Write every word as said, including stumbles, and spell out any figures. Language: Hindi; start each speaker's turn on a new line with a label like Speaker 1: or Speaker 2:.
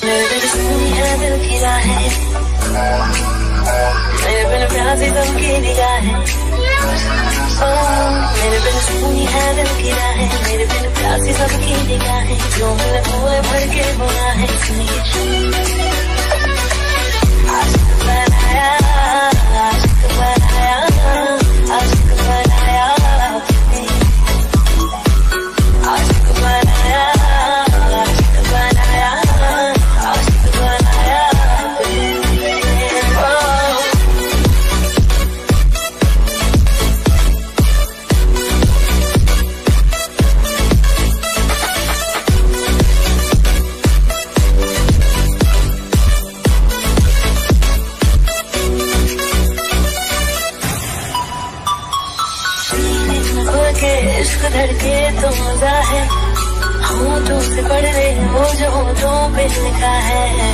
Speaker 1: मेरे दिल सुनी है दिल की राहें, मेरे बिन प्यासी सबकी निगाहें। मेरे बिन सुनी है दिल की राहें, मेरे बिन प्यासी सबकी निगाहें। जो मिले भूले भर के गुनाहें, सुनिए आशिक बनाया, आशिक बनाया, आशिक बनाया, आशिक बनाया, आशिक बनाया, आशिक बनाया। इश्क धड़के तो मजा है, होठों से पढ़ रहे वो जो होठों पे लिखा है।